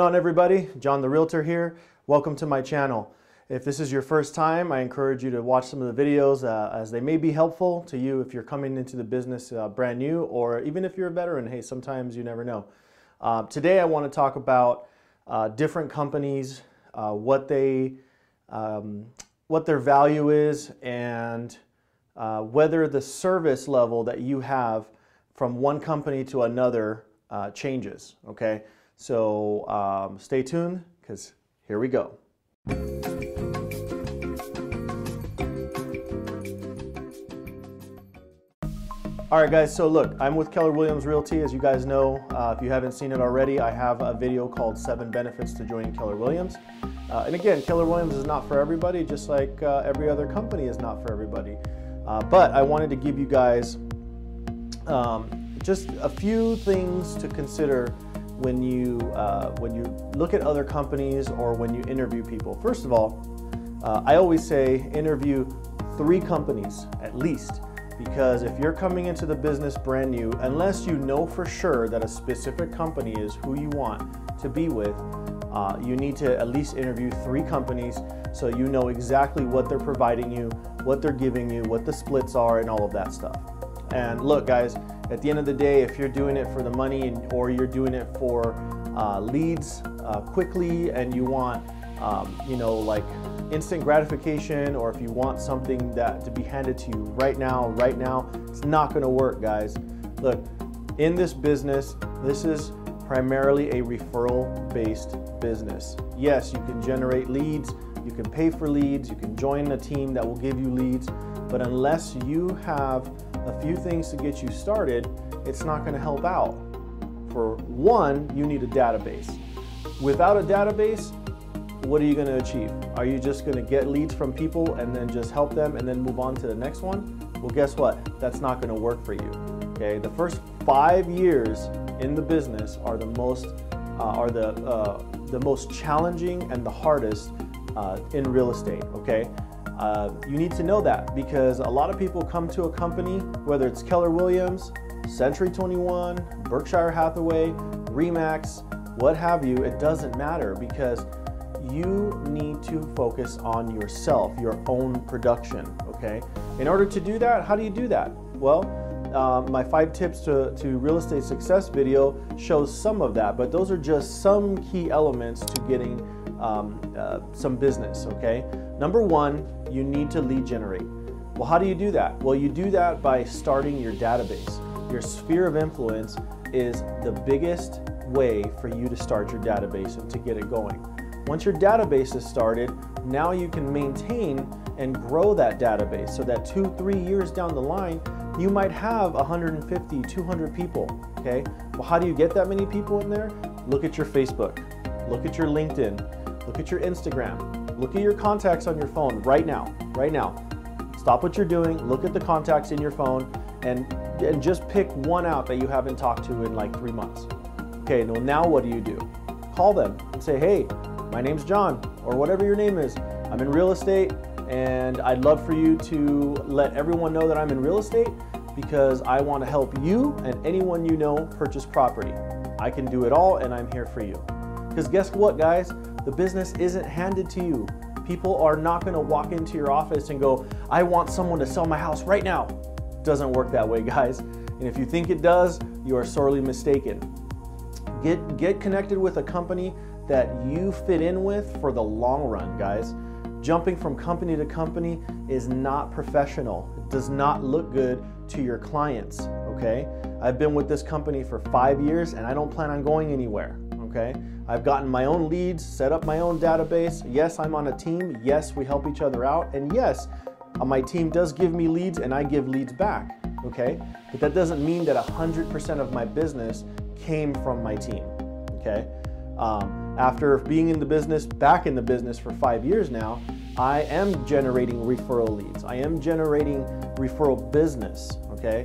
on, everybody? John the Realtor here. Welcome to my channel. If this is your first time, I encourage you to watch some of the videos as they may be helpful to you if you're coming into the business brand new, or even if you're a veteran. Hey, sometimes you never know. Today I want to talk about different companies, what their value is, and whether the service level that you have from one company to another changes. Okay, so stay tuned, because here we go. All right, guys, so look, I'm with Keller Williams Realty. As you guys know, if you haven't seen it already, I have a video called 7 Benefits to Joining Keller Williams. And again, Keller Williams is not for everybody, just like every other company is not for everybody. But I wanted to give you guys just a few things to consider when you look at other companies or when you interview people. First of all, I always say interview 3 companies at least. Because if you're coming into the business brand new, unless you know for sure that a specific company is who you want to be with, you need to at least interview 3 companies so you know exactly what they're providing you, what they're giving you, what the splits are, and all of that stuff. And look, guys, at the end of the day, if you're doing it for the money or you're doing it for leads quickly, and you want, you know, like instant gratification, or if you want something that to be handed to you right now, it's not going to work, guys. Look, in this business, this is primarily a referral-based business. Yes, you can generate leads, you can pay for leads, you can join a team that will give you leads, but unless you have a few things to get you started, it's not going to help out. For one, you need a database. Without a database, what are you going to achieve? Are you just going to get leads from people and then just help them and then move on to the next one? Well, guess what? That's not going to work for you. Okay, the first 5 years in the business are the most challenging and the hardest in real estate. Okay, you need to know that, because a lot of people come to a company, whether it's Keller Williams, Century 21, Berkshire Hathaway, Remax, what have you. It doesn't matter, because you need to focus on yourself, your own production, okay? In order to do that, how do you do that? Well, my 5 tips to real estate success video shows some of that, but those are just some key elements to getting some business, okay? Number 1, you need to lead generate. Well, how do you do that? Well, you do that by starting your database. Your sphere of influence is the biggest way for you to start your database and to get it going. Once your database is started, now you can maintain and grow that database so that 2-3 years down the line, you might have 150, 200 people, okay? Well, how do you get that many people in there? Look at your Facebook, look at your LinkedIn, look at your Instagram, look at your contacts on your phone right now. Stop what you're doing, look at the contacts in your phone, and just pick one out that you haven't talked to in like 3 months. Okay, well, now what do? Call them and say, hey, my name's John, or whatever your name is. I'm in real estate, and I'd love for you to let everyone know that I'm in real estate, because I want to help you and anyone you know purchase property. I can do it all, and I'm here for you. Because guess what, guys? The business isn't handed to you. People are not going to walk into your office and go, I want someone to sell my house right now. It doesn't work that way, guys. And if you think it does, you are sorely mistaken. Get connected with a company that you fit in with for the long run, guys. Jumping from company to company is not professional. It does not look good to your clients, okay? I've been with this company for 5 years, and I don't plan on going anywhere, okay? I've gotten my own leads, set up my own database. Yes, I'm on a team. Yes, we help each other out. And yes, my team does give me leads, and I give leads back, okay? But that doesn't mean that 100% of my business came from my team, okay? After being in the business, back in the business for 5 years now, I am generating referral leads. I am generating referral business, okay?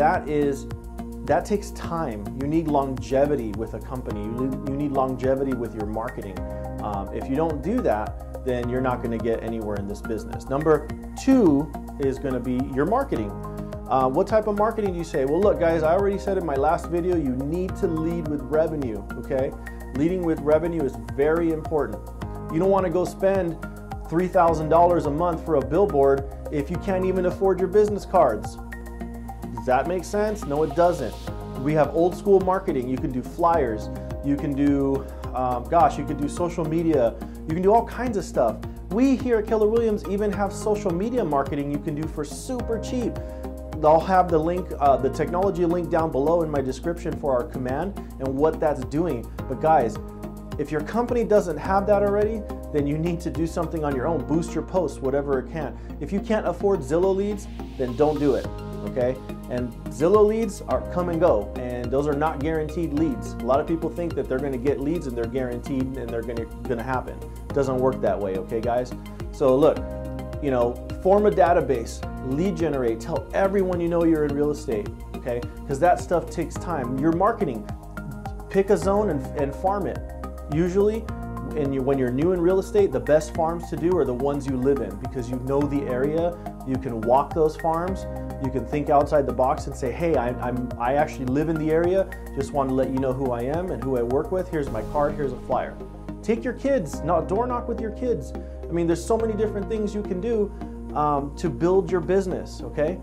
That takes time. You need longevity with a company. You need longevity with your marketing. If you don't do that, then you're not going to get anywhere in this business. Number 2 is going to be your marketing. What type of marketing do you say? Well, look, guys, I already said in my last video, you need to lead with revenue, okay? Leading with revenue is very important. You don't want to go spend $3,000 a month for a billboard if you can't even afford your business cards. Does that make sense? No, it doesn't. We have old school marketing. You can do flyers. You can do, you can do social media. You can do all kinds of stuff. We here at Keller Williams even have social media marketing you can do for super cheap. I'll have the link, the technology link down below in my description for our command and what that's doing. But guys, if your company doesn't have that already, then you need to do something on your own. Boost your posts, whatever it can. If you can't afford Zillow leads, then don't do it, okay? And Zillow leads are come and go, and those are not guaranteed leads. A lot of people think that they're gonna get leads and they're guaranteed and they're gonna happen. It doesn't work that way, okay guys? So look, you know, form a database, lead generate, tell everyone you know you're in real estate, okay? Because that stuff takes time. Your marketing, pick a zone and farm it. Usually, when you're new in real estate, the best farms to do are the ones you live in because you know the area, you can walk those farms, you can think outside the box and say, hey, I actually live in the area, just want to let you know who I am and who I work with, here's my card, here's a flyer. Take your kids, door knock with your kids. I mean, there's so many different things you can do to build your business, okay?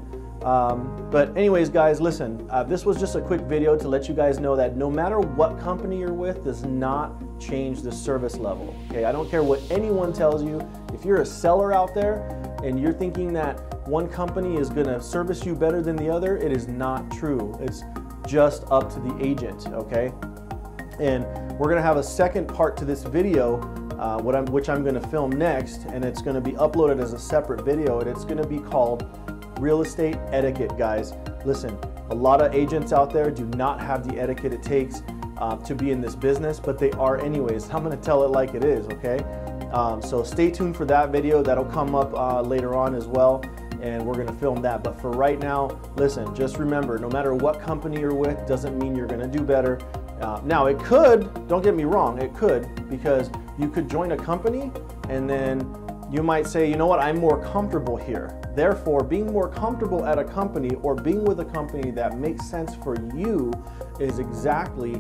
But anyways, guys, listen, this was just a quick video to let you guys know that no matter what company you're with does not change the service level, okay? I don't care what anyone tells you. If you're a seller out there and you're thinking that one company is gonna service you better than the other, it is not true. It's just up to the agent, okay? And we're gonna have a second part to this video, which I'm gonna film next, and it's gonna be uploaded as a separate video, and it's gonna be called Real Estate Etiquette, guys. Listen, a lot of agents out there do not have the etiquette it takes to be in this business, but they are anyways. I'm gonna tell it like it is, okay? So stay tuned for that video. That'll come up later on as well, and we're gonna film that. But for right now, listen, just remember, no matter what company you're with, doesn't mean you're gonna do better. Now it could, don't get me wrong, it could, because you could join a company and then you might say, you know what, I'm more comfortable here. Therefore, being more comfortable at a company or being with a company that makes sense for you is exactly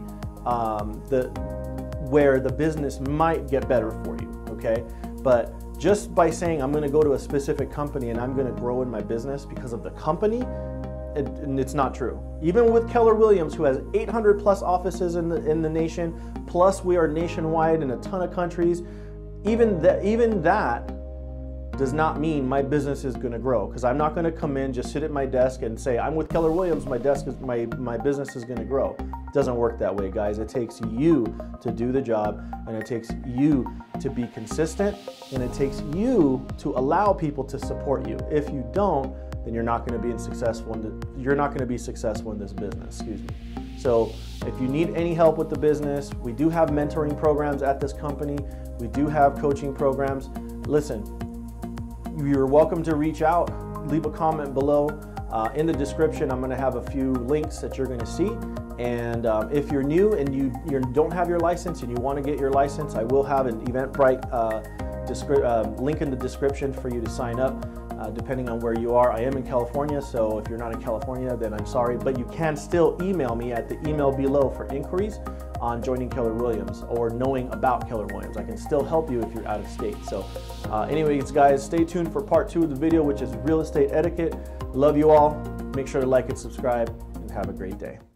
where the business might get better for you, okay? But just by saying I'm gonna go to a specific company and I'm gonna grow in my business because of the company, it's not true. Even with Keller Williams, who has 800 plus offices in the nation, plus we are nationwide in a ton of countries, even that does not mean my business is going to grow, because I'm not going to come in, just sit at my desk and say, I'm with Keller Williams, my business is going to grow. It doesn't work that way, guys. It takes you to do the job, and it takes you to be consistent, and it takes you to allow people to support you. If you don't, then you're not going to be successful in this business, excuse me. So if you need any help with the business, we do have mentoring programs at this company. We do have coaching programs. Listen, you're welcome to reach out, leave a comment below. In the description, I'm gonna have a few links that you're gonna see. And if you're new and you don't have your license and you wanna get your license, I will have an Eventbrite link in the description for you to sign up. Depending on where you are. I am in California, so if you're not in California, then I'm sorry, but you can still email me at the email below for inquiries on joining Keller Williams or knowing about Keller Williams. I can still help you if you're out of state. So anyways, guys, stay tuned for part 2 of the video, which is real estate etiquette. Love you all. Make sure to like and subscribe, and have a great day.